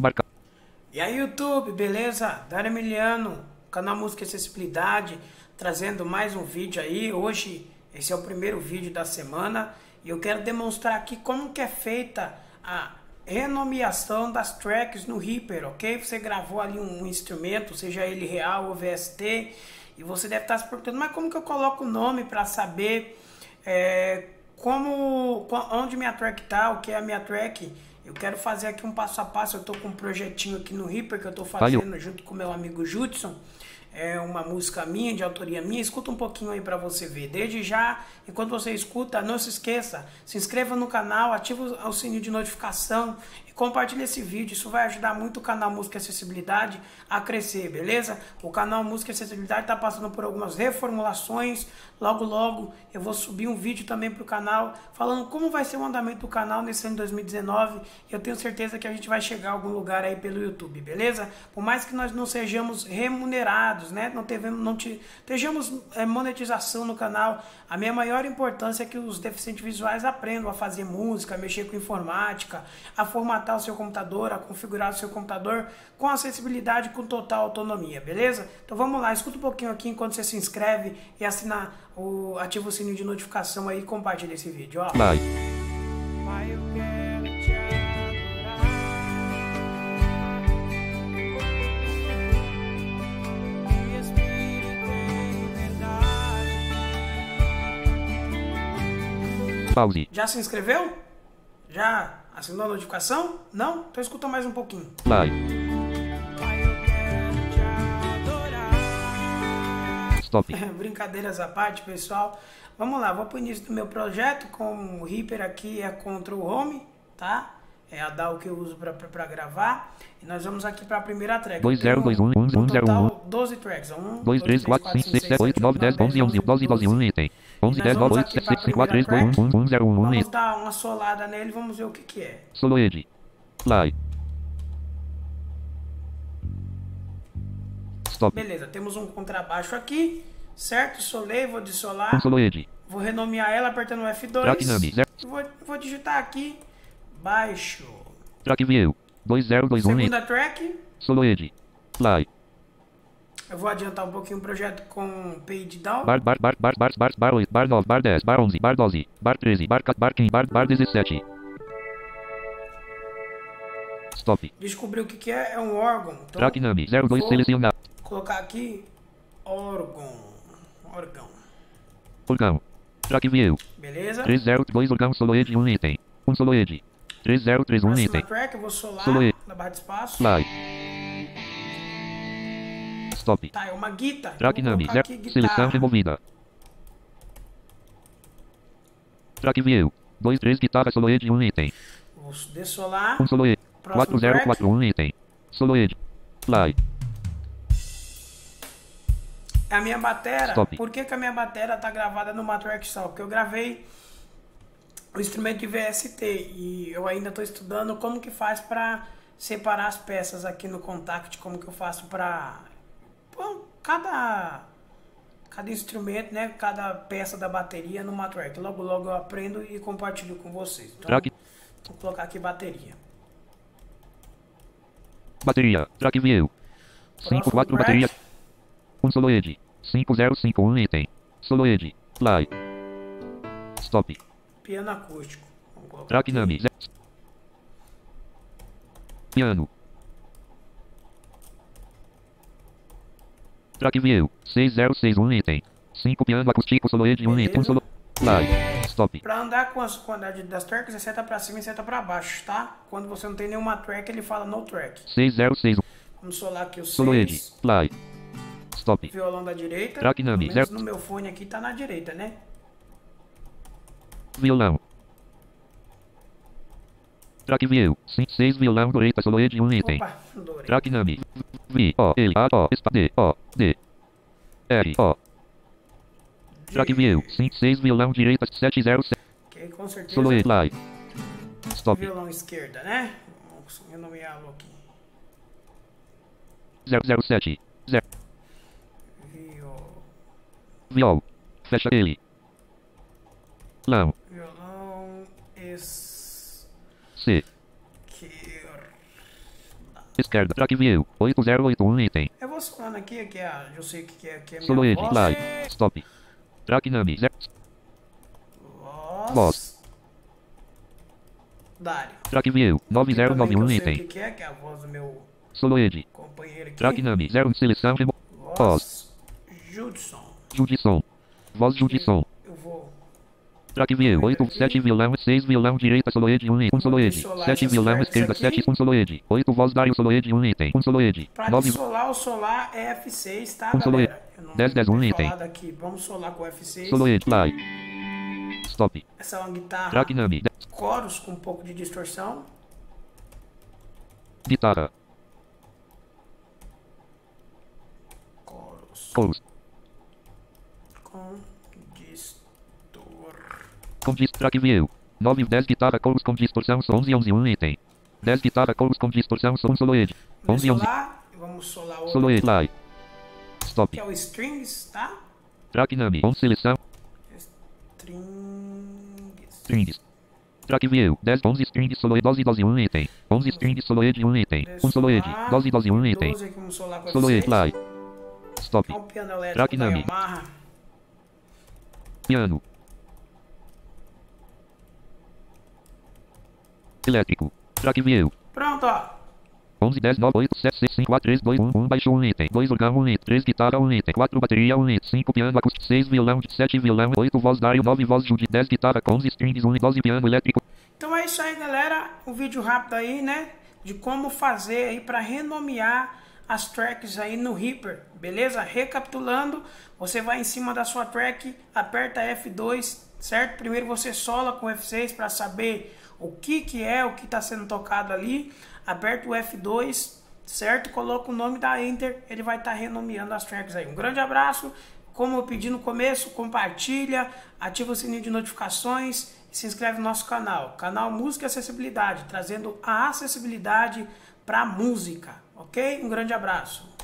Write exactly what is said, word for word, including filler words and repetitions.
Marca. E aí, YouTube, beleza? Dário Emiliano, canal Música e Acessibilidade, trazendo mais um vídeo aí. Hoje, esse é o primeiro vídeo da semana e eu quero demonstrar aqui como que é feita a renomeação das tracks no Reaper, ok? Você gravou ali um instrumento, seja ele real ou V S T, e você deve estar se perguntando, mas como que eu coloco o nome para saber é, como, onde minha track tá, o que é a minha track? Eu quero fazer aqui um passo a passo. Eu estou com um projetinho aqui no Reaper que eu estou fazendo Valeu. junto com meu amigo Judson. É uma música minha, de autoria minha. Escuta um pouquinho aí para você ver. Desde já, enquanto você escuta, não se esqueça, se inscreva no canal, ative o sininho de notificação e compartilhe esse vídeo. Isso vai ajudar muito o canal Música e Acessibilidade a crescer, beleza? O canal Música e Acessibilidade está passando por algumas reformulações. Logo, logo eu vou subir um vídeo também para o canal falando como vai ser o andamento do canal nesse ano de dois mil e dezenove. Eu tenho certeza que a gente vai chegar a algum lugar aí pelo YouTube, beleza? Por mais que nós não sejamos remunerados, né? Não, tevemos, não te, estejamos é, monetização no canal, a minha maior importância é que os deficientes visuais aprendam a fazer música, a mexer com informática, a formatar o seu computador, a configurar o seu computador com acessibilidade, com total autonomia, beleza? Então vamos lá, escuta um pouquinho aqui enquanto você se inscreve e assina o, ativa o sininho de notificação aí e compartilha esse vídeo, ó. Vai. Pai, eu quero te Pause. Já se inscreveu? Já assinou a notificação? Não? Então escuta mais um pouquinho. Vai. Pai, eu quero te adorar. Stop. Brincadeiras à parte, pessoal. Vamos lá, vou para o início do meu projeto. Com o Reaper aqui é Ctrl Home, tá? É a D A W que eu uso para gravar. E nós vamos aqui para a primeira track. dois zero dois um um um zero um doze tracks. um, dois três quatro cinco seis sete oito nove dez onze onze doze doze um item. onze dez nove oito sete sete cinco quatro três dois um um um zero um Vamos item. dar uma solada nele e vamos ver o que que é. Solo Edge. Fly. Stop. Beleza, temos um contrabaixo aqui, certo? Solei, vou dissolar. Um solo Edge. Vou renomear ela apertando o F dois. Track name. Zero. Vou, vou digitar aqui baixo. Track view. dois zero dois um item. Segunda track. Solo Edge. Fly. Eu vou adiantar um pouquinho o projeto com page down. Bar, bar, bar, bar, bar, bar, bar oito, bar nove, bar dez, bar onze, bar doze, bar treze, bar quatorze, bar quinze, bar, bar dezessete. Stop. Descobri o que que é, é um órgão. Então, Track name. zero dois vou selecionar. colocar aqui órgão. Órgão. Orgão. Track view. Beleza? três zero dois orgão solo edge um item. um solo edge. três zero três um Próxima item. track, eu vou solar Solo E. na barra de espaço. Fly. Stop. Tá, é uma guitarra. Track Eu vou name. colocar Zero. aqui Seleção guitarra. removida. Track view. dois três guitarra solo edge um item. Vou dessolar. um solo edge. Próximo quatro zero track. quatro um item. Solo edge. Fly. A minha batera, Stop. por que que a minha batera tá gravada numa track só? Porque eu gravei o instrumento de V S T e eu ainda estou estudando como que faz para separar as peças aqui no Contact, como que eu faço para cada cada instrumento, né, cada peça da bateria numa track. Logo logo eu aprendo e compartilho com vocês. Então, Track. vou colocar aqui bateria. Bateria. Track view. cinco quatro track. bateria. um solo edge. cinco zero cinco um item. Solo edge. Fly. Stop. Piano acústico. Vamos colocar Track aqui. name. Zero. Piano. Track view. seis zero seis um item. cinco piano acústico solo edge um item. um solo. Fly. Stop. Para andar com as quantidades das tracks, você seta para cima e seta para baixo, tá? Quando você não tem nenhuma track, ele fala no track. seis zero seis um. Vamos solar aqui o Solo edge. seis. Fly. Stop. Violão da direita. Track name, Pelo menos zero. no meu fone aqui tá na direita, né? Violão. Track view. seis violão direita solo edge um item. Opa, adorei. Track name. V O L A O D O D R O. Track view. seis violão direita sete zero sete. Ok, com certeza. Solo edge. Fly. Stop. Violão esquerda, né? Vamos renomeá-lo aqui. zero zero sete. zero. Viol... Viol. Fecha ele. Lão. Violão esquerda. C. Esquerda. Track view. oito zero oito um item. Eu vou solando aqui, aqui é, a- eu sei o que que é, que é minha Solo edge. voz. Live. Stop. Track name. Zero. Voz. Voz. Dário. Track view. nove zero nove um Eu sei o item. que que é, que é a voz do meu Solo edge. companheiro aqui. Track name. Zero. Seleção. Remo. Voz. Voz. Judson. Judson. Voz Judson. Eu vou... Track view. oito, sete violão, seis violão direita, solo edge, um item. um solo edge. sete violão esquerda, sete, um solo edge. oito voz Dario, solo edge, um item. um solo edge. Pra nove solar, o solar é F seis, tá, Um solo galera? Eu não dez, dez, um tenho item. falado aqui. Vamos solar com o F seis. solo edge, live. Stop. Essa é uma guitarra Track name. chorus com um pouco de distorção. Guitarra. Chorus Chorus. com distor. Com dis track view. nove, dez guitarra chorus com distorção, onze, onze, um item. dez guitarra chorus com distorção, som solo edge. onze, onze. Solar, vamos solar outro Solo edge, aqui, live. Stop. que é o strings, tá? Track name. On seleção. Strings. Strings. Track view. dez, onze strings, solo edge, doze, doze, um item. onze strings, solo edge, um item. um solo edge. doze, doze, um item. doze aqui, vamos solar com Solo F edge, seis. live. Stop. É um piano elétrico Track da name. Yamaha. Piano. Elétrico. Track view. Pronto, ó. onze, dez, nove, oito, sete, seis, cinco, quatro, três, dois, um, um baixo, um item. dois órgão, um item. três guitarra, um item. quatro bateria, um item. cinco piano acústico. seis violão, sete violão. oito voz Dario, nove voz Judy. dez guitarra, onze strings, um, doze piano elétrico. Então é isso aí, galera. Um vídeo rápido aí, né? De como fazer aí para renomear as tracks aí no Reaper, beleza? Recapitulando, você vai em cima da sua track, aperta F dois, certo? Primeiro você sola com F seis para saber o que que é, o que está sendo tocado ali. Aperta o F dois, certo? Coloca o nome da Enter, ele vai estar tá renomeando as tracks aí. Um grande abraço. Como eu pedi no começo, compartilha, ativa o sininho de notificações e se inscreve no nosso canal. Canal Música e Acessibilidade, trazendo a acessibilidade para a música, ok? Um grande abraço.